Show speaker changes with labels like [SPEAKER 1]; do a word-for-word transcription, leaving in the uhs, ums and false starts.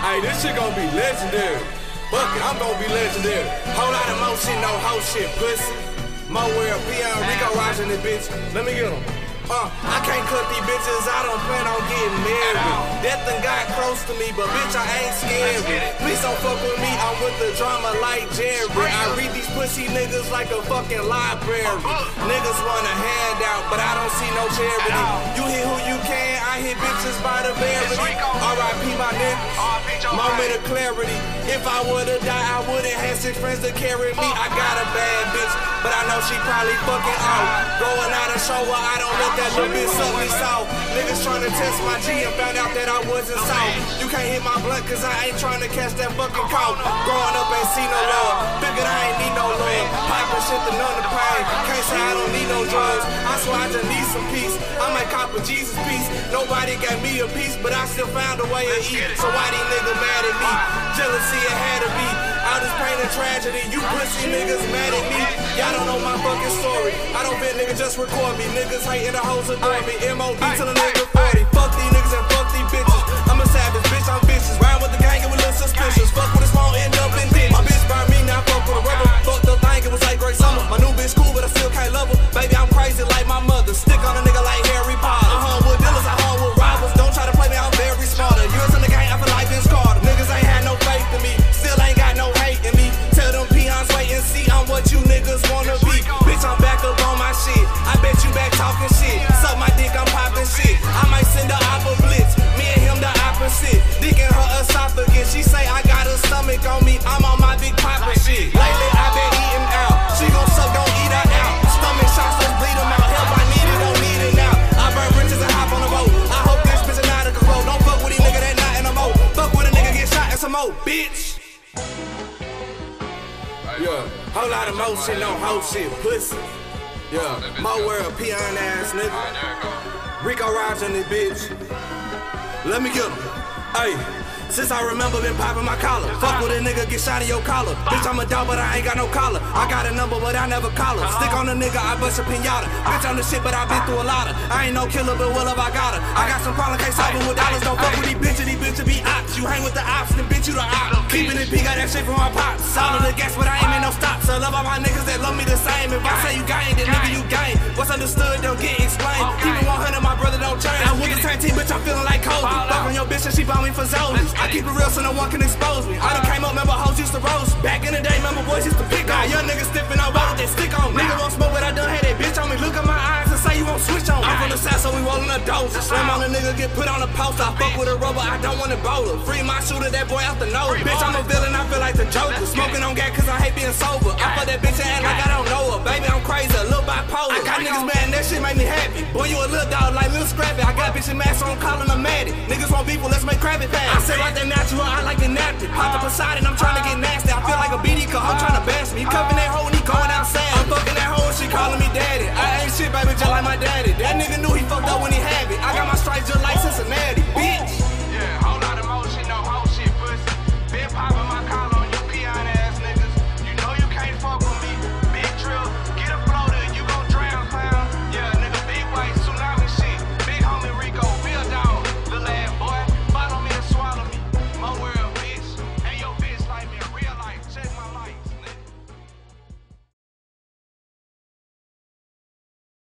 [SPEAKER 1] Hey, this shit gonna be legendary. Fuck it, I'm gonna be legendary. Whole lot of mo shit, no hoe shit, pussy. Mo world, Beyond Rico Raj in this bitch. Let me get him. Uh, I can't cut these bitches, I don't plan on getting married. Death done got close to me, but bitch, I ain't scared. Please don't fuck with me, I'm with the drama like Jerry. I read these pussy niggas like a fucking library. Niggas want a handout, but I don't see no charity. You hit who you can, I hit bitches by the verity. R I P my niggas, moment of clarity. If I would've died, I wouldn't have six friends to carry me. I got a bad bitch, but I know she probably fucking out. Going out and show her I don't let that little bitch suck me soft. Niggas tryna test my G and found out that I wasn't soft. You can't hit my blunt cause I ain't tryna catch that fucking cough. Growing up ain't seen no love, figured I ain't need no love. Poppin' shit to numb the pain, can't say I don't need no drugs. I swear I just need some peace, I might cop a Jesus piece. Nobody gave me a piece, but I still found a way to eat. So why these niggas mad at me? Jealousy it had to be. All this pain and tragedy, you pussy niggas mad at me. Y'all don't know my fucking story. I don't bet niggas just record me. Niggas hating the hoes adore me. M O D till a nigga forty. Fuck these niggas and fuck these bitches. I'm a savage, bitch, I'm vicious. Ride with the gang, it was little suspicious. Fuck with a small, end up in ditch. My bitch by me, now fuck with a rubber. Fuck the thing, it was like great summer. My new bitch cool, but I still can't love her. Baby, I'm crazy like my mother. Stick on a nigga like Harry Potter. I hung with dealers, I hung with robbers. Don't try to play me, I'm very smarter. Years in the game, I feel like Vince Carter. Niggas ain't had no faith in me. Still ain't got no hate in me. Tell them peons wait and see, I'm what you niggas wanna be. Bitch, I'm back up on my shit. I bet you back talking shit. Suck my dick, I'm popping shit. I might send her oppa blitz. Me and him the opposite. Dick in her esophagus. She say I got a stomach on me. I'm on my big papa shit. Lately I been eating out. She gon' suck, gon' eat her out. Stomach shots, let's bleed them out. Help, I need it, don't need it now. I burn bridges and hop on the boat. I hope this bitch is not a control. Don't fuck with these niggas that not in the moat. Fuck with a nigga get shot and some more, bitch. Yeah, whole lot of mo shit, no hoe shit, pussy. Yeah, Mo world, peon ass nigga. Rico Raj in this bitch. Let me get him. Hey, since I remember been popping my collar. Fuck with a nigga, get shot in your collar. Bitch, I'm a dog, but I ain't got no collar. I got a number, but I never call her. Stick on a nigga, I bust a pinata. Bitch, I'm the shit, but I been through a lot of. I ain't no killer, but well if I got her. I got some problem, can't solve it with dollars. Don't fuck with these bitches, these bitches be ops. You hang with the ops, then bitch, you the op. Keeping it P, got that shit from my pops. All of the gas, but I ain't made no stops. I love all my niggas that love me the same. If I say you gang, then nigga, you gang. What's understood, don't get explained. Keep it one hundred, my brother don't change. I'm with the same team, bitch, I'm feeling like Kobe. Fuck on your bitch and she bought me for Zolies. I keep it real so no one can expose me. I done came up, remember hoes used to roast. Back in the day, remember boys used to pick on. Young niggas stiffin' on both, they stick on. Nigga won't smoke, but I done had that bitch on me. Look at my eyes and say you won't switch on. I'm from the south, so we rollin' a dose. Slam on a nigga, get put on a post. I fuck with a rubber, I don't want a bowler. Free my shooter, that boy out the nose. Bitch, I'm a villain, I feel like the Joker. Smoking on gas cause I hate being sober. I fuck that bitch and act like I don't know her. Baby, I'm crazy, a little bipolar. I got niggas mad and that shit make me happy. Boy, you a little dog like Lil Scrappy. I got bitches mad, so I'm calling them Maddie. Niggas want beef, well, let's make Krabby Patty. I say like that natural, I like the napkin. Pop the Poseidon, I'm trying to get nasty. I feel like a B D cause I'm trying to bash me. You cuffing